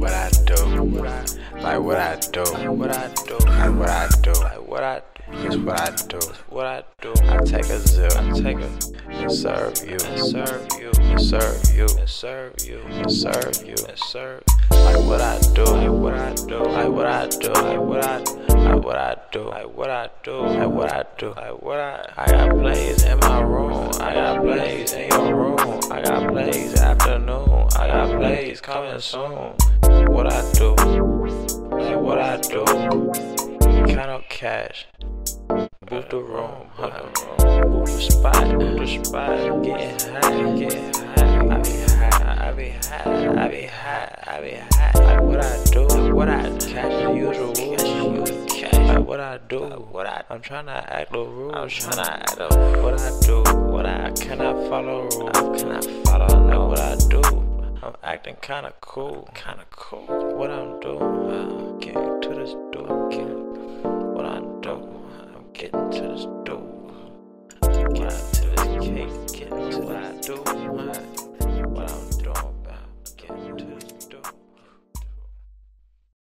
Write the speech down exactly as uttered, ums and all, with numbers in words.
what I do, like what I do, what I do, like what I do, like what I do. It's what I do, what I do. I take a zip, I take a and serve you, and serve you, and serve you, and serve you, and serve you, and serve. Like what I do, like what I do, like what I do, like what I do, like what I do, like what I do, like what I do, like what I. I got plays in my room, I got plays in your room, I got plays afternoon, I got plays coming soon. What I do, like what I do. Count up cash. Boot the room, boot the spot, boot the spot, getting high, getting high. I be high, I be high, I be high, I be high. Like what I do, what I catch the usual, catch the usual cash. Like what I do, what I. I'm tryna act the rules, I'm tryna act the. What I do, what I cannot follow rules, I cannot follow. Like what I do, I'm acting kinda cool, kinda cool. What I'm doing, I'm getting to this door, getting. What I do. Getting to this door, getting to this cake, getting to what I do.